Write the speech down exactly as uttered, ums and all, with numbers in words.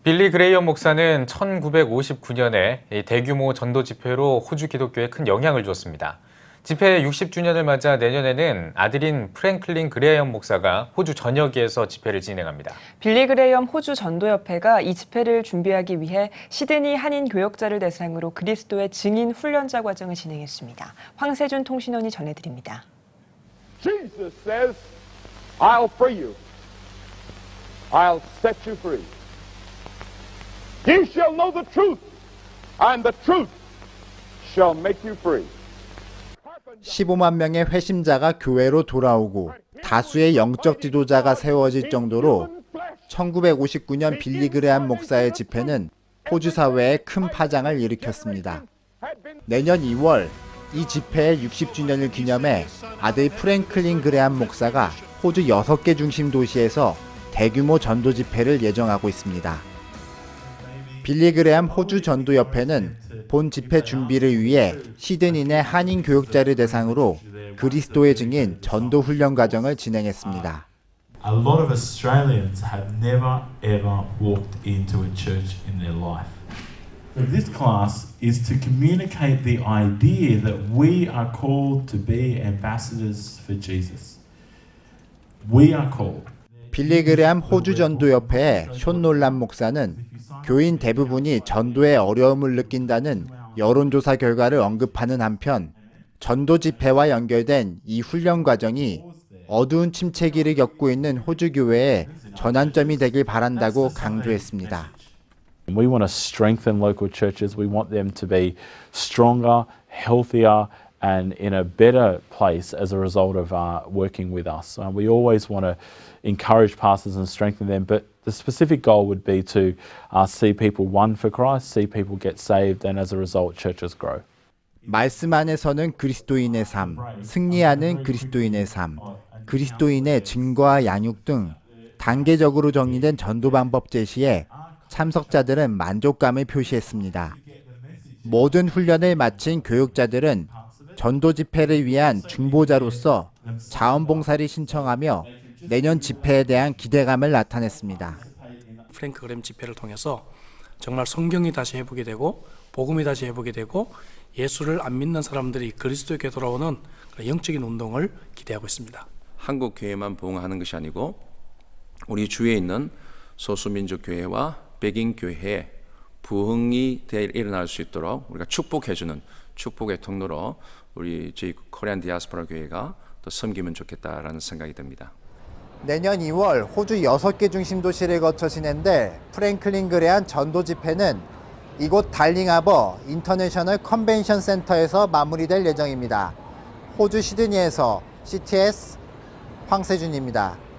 빌리 그레이엄 목사는 천구백오십구 년에 대규모 전도 집회로 호주 기독교에 큰 영향을 주었습니다. 집회 육십 주년을 맞아 내년에는 아들인 프랭클린 그레이엄 목사가 호주 전역에서 집회를 진행합니다. 빌리 그레이엄 호주 전도협회가 이 집회를 준비하기 위해 시드니 한인 교역자를 대상으로 그리스도의 증인 훈련자 과정을 진행했습니다. 황세준 통신원이 전해드립니다. Jesus says, I'll free you. I'll set you free. You shall know the truth, and the truth shall make you free. 십오만 명의 회심자가 교회로 돌아오고 다수의 영적 지도자가 세워질 정도로 천구백오십구 년 빌리 그레이엄 목사의 집회는 호주 사회에 큰 파장을 일으켰습니다. 내년 이월 이 집회의 육십 주년을 기념해 아들 프랭클린 그레이엄 목사가 호주 여섯 개 중심 도시에서 대규모 전도 집회를 예정하고 있습니다. 빌리 그레이엄 호주 전도협회는 본 집회 준비를 위해 시드니 내 한인 교역자를 대상으로 그리스도의 증인 전도 훈련 과정을 진행했습니다. A lot of Australians have never ever walked into a church in their life. This class is to communicate the idea that we are called to be ambassadors for Jesus. We are called. 빌리 그레이엄 호주 전도협회의 숀 놀란 목사는 교인 대부분이 전도에 어려움을 느낀다는 여론조사 결과를 언급하는 한편 전도 집회와 연결된 이 훈련 과정이 어두운 침체기를 겪고 있는 호주 교회의 전환점이 되길 바란다고 강조했습니다. We want to strengthen local churches. We want them to be stronger, healthier, and in a better place as a result of uh, working with us. Uh, we always want to encourage pastors and strengthen them, but the specific goal would be to uh, see people won for Christ, see people get saved, and as a result, churches grow. 말씀 안에서는 그리스도인의 삶, 승리하는 그리스도인의 삶, 그리스도인의 증거와 양육 등 단계적으로 정리된 전도 방법 제시에 참석자들은 만족감을 표시했습니다. 모든 훈련을 마친 교육자들은 전도 집회를 위한 중보자로서 자원봉사를 신청하며 내년 집회에 대한 기대감을 나타냈습니다. 프랭크 그레이엄 집회를 통해서 정말 성경이 다시 회복이 되고 복음이 다시 회복이 되고 예수를 안 믿는 사람들이 그리스도에게 돌아오는 영적인 운동을 기대하고 있습니다. 한국 교회만 부흥하는 것이 아니고 우리 주위에 있는 소수민족 교회와 백인 교회에 부흥이 일어날 수 있도록 우리가 축복해주는 축복의 통로로 우리 저희 코리안 디아스포라 교회가 또 섬기면 좋겠다라는 생각이 듭니다. 내년 이월 호주 여섯 개 중심 도시를 거쳐 진행될 프랭클린 그레이엄 전도 집회는 이곳 달링하버 인터내셔널 컨벤션 센터에서 마무리될 예정입니다. 호주 시드니에서 씨티에스 황세준입니다.